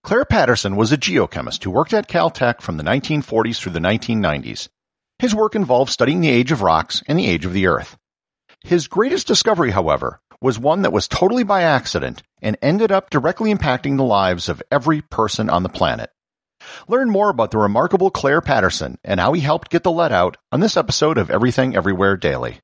Clair Patterson was a geochemist who worked at CalTech from the 1940s through the 1990s. His work involved studying the age of rocks and the age of the Earth. His greatest discovery, however, was one that was totally by accident and ended up directly impacting the lives of every person on the planet. Learn more about the remarkable Clair Patterson and how he helped get the lead out on this episode of Everything Everywhere Daily.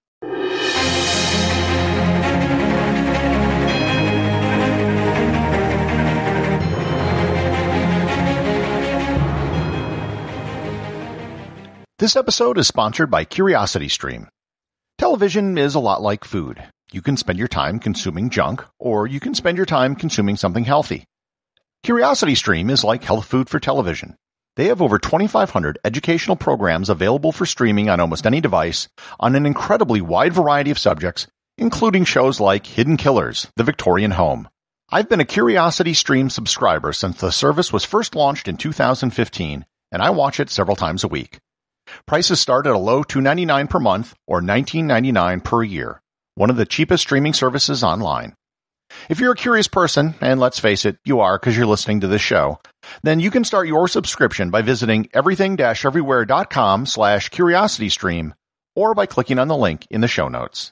This episode is sponsored by CuriosityStream. Television is a lot like food. You can spend your time consuming junk, or you can spend your time consuming something healthy. CuriosityStream is like health food for television. They have over 2,500 educational programs available for streaming on almost any device on an incredibly wide variety of subjects, including shows like Hidden Killers, The Victorian Home. I've been a CuriosityStream subscriber since the service was first launched in 2015, and I watch it several times a week. Prices start at a low $2.99 per month or $19.99 per year, one of the cheapest streaming services online. If you're a curious person, and let's face it, you are because you're listening to this show, then you can start your subscription by visiting everything-everywhere.com/curiositystream or by clicking on the link in the show notes.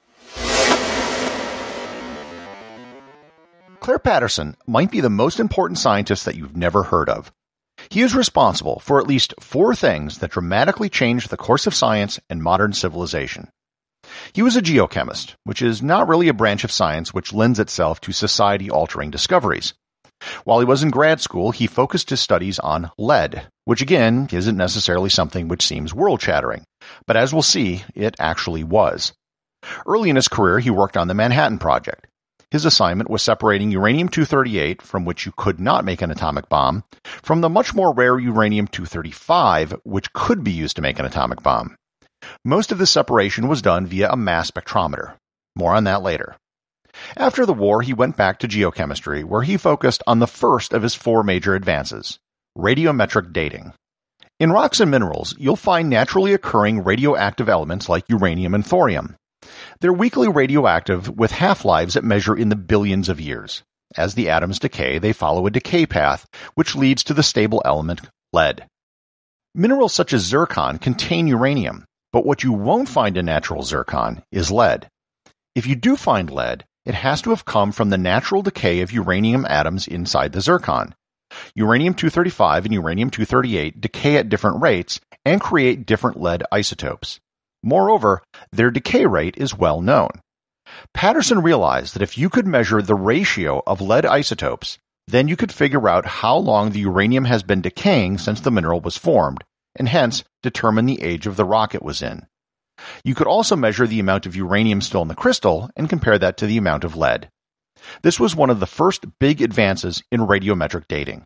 Clair Patterson might be the most important scientist that you've never heard of. He is responsible for at least 4 things that dramatically changed the course of science and modern civilization. He was a geochemist, which is not really a branch of science which lends itself to society-altering discoveries. While he was in grad school, he focused his studies on lead, which again isn't necessarily something which seems world-shattering, but as we'll see, it actually was. Early in his career, he worked on the Manhattan Project. His assignment was separating uranium-238, from which you could not make an atomic bomb, from the much more rare uranium-235, which could be used to make an atomic bomb. Most of this separation was done via a mass spectrometer. More on that later. After the war, he went back to geochemistry, where he focused on the first of his 4 major advances, radiometric dating. In rocks and minerals, you'll find naturally occurring radioactive elements like uranium and thorium. They're weakly radioactive with half-lives that measure in the billions of years. As the atoms decay, they follow a decay path, which leads to the stable element lead. Minerals such as zircon contain uranium, but what you won't find in natural zircon is lead. If you do find lead, it has to have come from the natural decay of uranium atoms inside the zircon. Uranium-235 and uranium-238 decay at different rates and create different lead isotopes. Moreover, their decay rate is well known. Patterson realized that if you could measure the ratio of lead isotopes, then you could figure out how long the uranium has been decaying since the mineral was formed, and hence determine the age of the rock it was in. You could also measure the amount of uranium still in the crystal and compare that to the amount of lead. This was one of the first big advances in radiometric dating.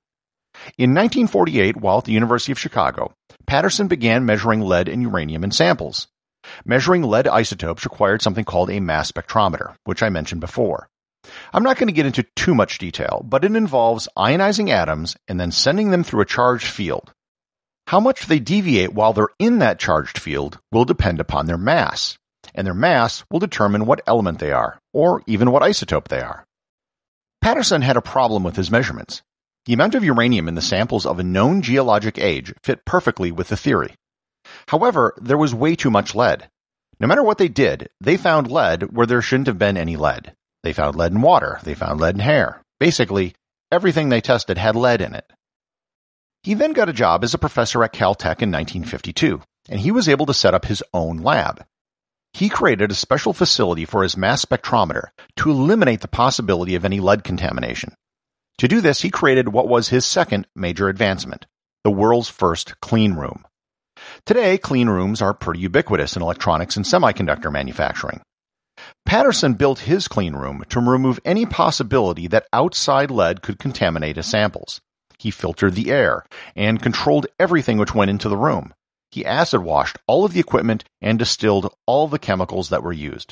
In 1948, while at the University of Chicago, Patterson began measuring lead and uranium in samples. Measuring lead isotopes required something called a mass spectrometer, which I mentioned before. I'm not going to get into too much detail, but it involves ionizing atoms and then sending them through a charged field. How much they deviate while they're in that charged field will depend upon their mass, and their mass will determine what element they are, or even what isotope they are. Patterson had a problem with his measurements. The amount of uranium in the samples of a known geologic age fit perfectly with the theory. However, there was way too much lead. No matter what they did, they found lead where there shouldn't have been any lead. They found lead in water. They found lead in hair. Basically, everything they tested had lead in it. He then got a job as a professor at CalTech in 1952, and he was able to set up his own lab. He created a special facility for his mass spectrometer to eliminate the possibility of any lead contamination. To do this, he created what was his second major advancement, the world's first clean room. Today, clean rooms are pretty ubiquitous in electronics and semiconductor manufacturing. Patterson built his clean room to remove any possibility that outside lead could contaminate his samples. He filtered the air and controlled everything which went into the room. He acid washed all of the equipment and distilled all of the chemicals that were used.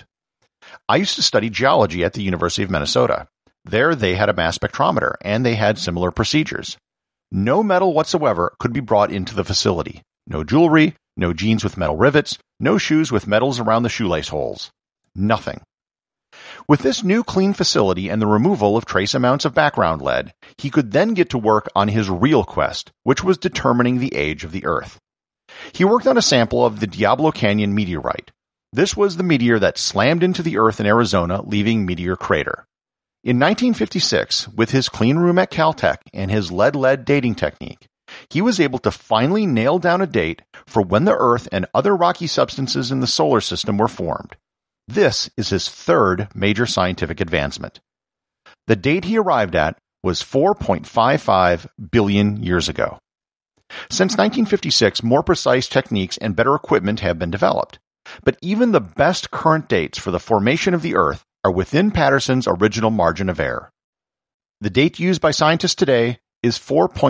I used to study geology at the University of Minnesota. There they had a mass spectrometer, and they had similar procedures. No metal whatsoever could be brought into the facility. No jewelry, no jeans with metal rivets, no shoes with metals around the shoelace holes. Nothing. With this new clean facility and the removal of trace amounts of background lead, he could then get to work on his real quest, which was determining the age of the Earth. He worked on a sample of the Diablo Canyon meteorite. This was the meteor that slammed into the Earth in Arizona, leaving Meteor Crater. In 1956, with his clean room at CalTech and his lead-lead dating technique, he was able to finally nail down a date for when the Earth and other rocky substances in the solar system were formed. This is his third major scientific advancement. The date he arrived at was 4.55 billion years ago. Since 1956, more precise techniques and better equipment have been developed. But even the best current dates for the formation of the Earth are within Patterson's original margin of error. The date used by scientists today is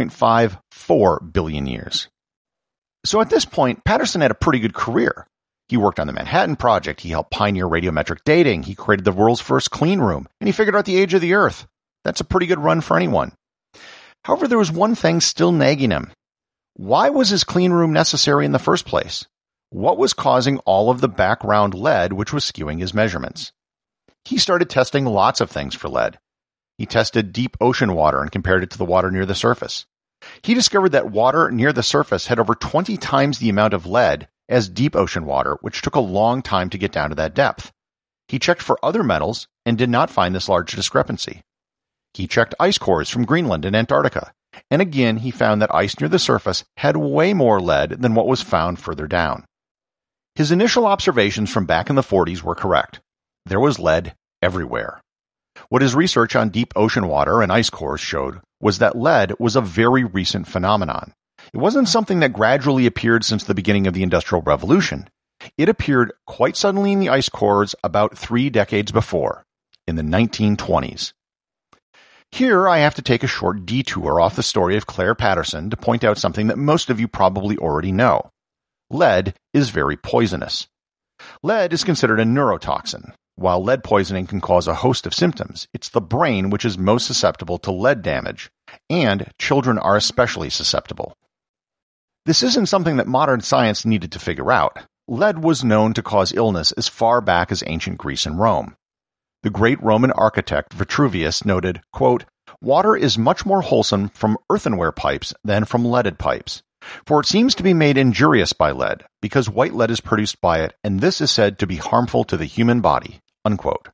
4.54 billion years. So at this point, Patterson had a pretty good career. He worked on the Manhattan Project, he helped pioneer radiometric dating, he created the world's first clean room, and he figured out the age of the Earth. That's a pretty good run for anyone. However, there was one thing still nagging him. Why was his clean room necessary in the first place? What was causing all of the background lead which was skewing his measurements? He started testing lots of things for lead. He tested deep ocean water and compared it to the water near the surface. He discovered that water near the surface had over 20 times the amount of lead as deep ocean water, which took a long time to get down to that depth. He checked for other metals and did not find this large discrepancy. He checked ice cores from Greenland and Antarctica, and again he found that ice near the surface had way more lead than what was found further down. His initial observations from back in the 40s were correct. There was lead everywhere. What his research on deep ocean water and ice cores showed was that lead was a very recent phenomenon. It wasn't something that gradually appeared since the beginning of the Industrial Revolution. It appeared quite suddenly in the ice cores about 3 decades before, in the 1920s. Here I have to take a short detour off the story of Clair Patterson to point out something that most of you probably already know. Lead is very poisonous. Lead is considered a neurotoxin. While lead poisoning can cause a host of symptoms, it's the brain which is most susceptible to lead damage, and children are especially susceptible. This isn't something that modern science needed to figure out. Lead was known to cause illness as far back as ancient Greece and Rome. The great Roman architect Vitruvius noted, quote, "Water is much more wholesome from earthenware pipes than from leaded pipes. For it seems to be made injurious by lead, because white lead is produced by it, and this is said to be harmful to the human body." Unquote.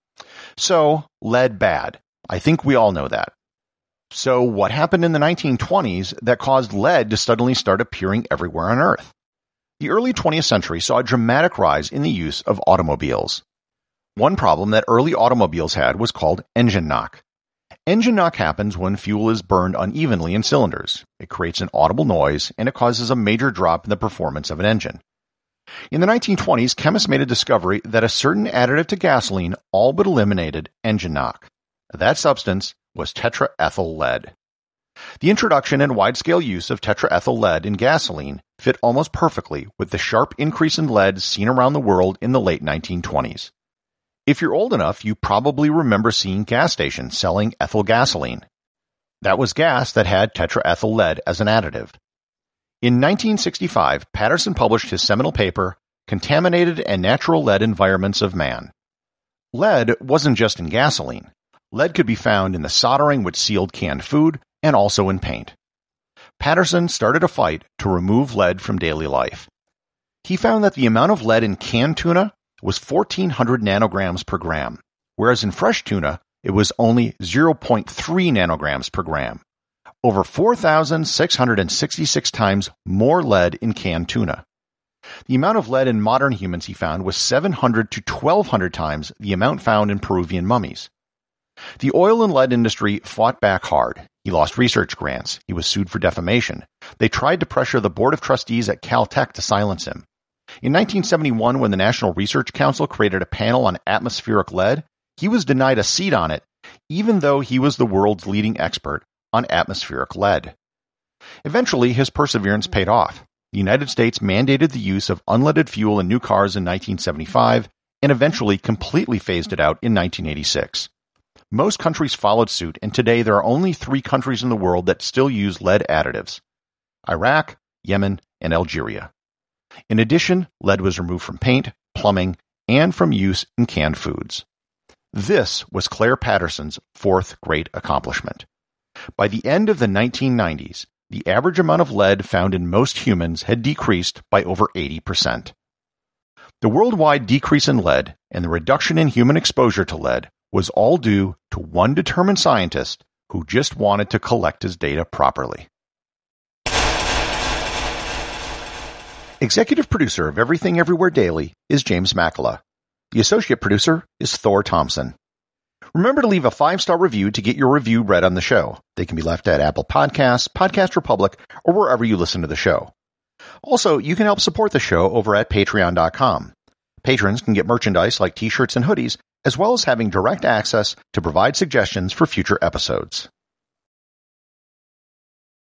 So, lead bad. I think we all know that. So, what happened in the 1920s that caused lead to suddenly start appearing everywhere on Earth? The early 20th century saw a dramatic rise in the use of automobiles. One problem that early automobiles had was called engine knock. Engine knock happens when fuel is burned unevenly in cylinders. It creates an audible noise, and it causes a major drop in the performance of an engine. In the 1920s, chemists made a discovery that a certain additive to gasoline all but eliminated engine knock. That substance was tetraethyl lead. The introduction and wide-scale use of tetraethyl lead in gasoline fit almost perfectly with the sharp increase in lead seen around the world in the late 1920s. If you're old enough, you probably remember seeing gas stations selling ethyl gasoline. That was gas that had tetraethyl lead as an additive. In 1965, Patterson published his seminal paper, Contaminated and Natural Lead Environments of Man. Lead wasn't just in gasoline. Lead could be found in the soldering which sealed canned food and also in paint. Patterson started a fight to remove lead from daily life. He found that the amount of lead in canned tuna was 1,400 nanograms per gram, whereas in fresh tuna, it was only 0.3 nanograms per gram. Over 4,666 times more lead in canned tuna. The amount of lead in modern humans he found was 700 to 1,200 times the amount found in Peruvian mummies. The oil and lead industry fought back hard. He lost research grants. He was sued for defamation. They tried to pressure the board of trustees at CalTech to silence him. In 1971, when the National Research Council created a panel on atmospheric lead, he was denied a seat on it, even though he was the world's leading expert on atmospheric lead. Eventually, his perseverance paid off. The United States mandated the use of unleaded fuel in new cars in 1975 and eventually completely phased it out in 1986. Most countries followed suit, and today there are only 3 countries in the world that still use lead additives: Iraq, Yemen, and Algeria. In addition, lead was removed from paint, plumbing, and from use in canned foods. This was Clair Patterson's fourth great accomplishment. By the end of the 1990s, the average amount of lead found in most humans had decreased by over 80%. The worldwide decrease in lead and the reduction in human exposure to lead was all due to one determined scientist who just wanted to collect his data properly. Executive producer of Everything Everywhere Daily is James Makkyla. The associate producer is Thor Thomsen. Remember to leave a 5-star review to get your review read on the show. They can be left at Apple Podcasts, Podcast Republic, or wherever you listen to the show. Also, you can help support the show over at patreon.com. Patrons can get merchandise like t-shirts and hoodies, as well as having direct access to provide suggestions for future episodes.